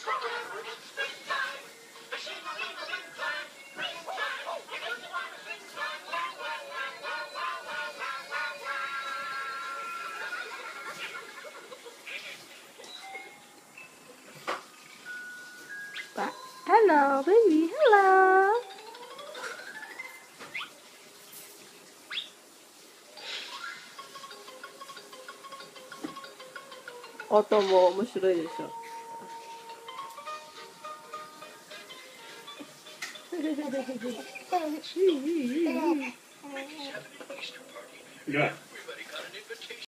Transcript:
Hello, baby. Hello.音も面白いでしょ。 Yeah.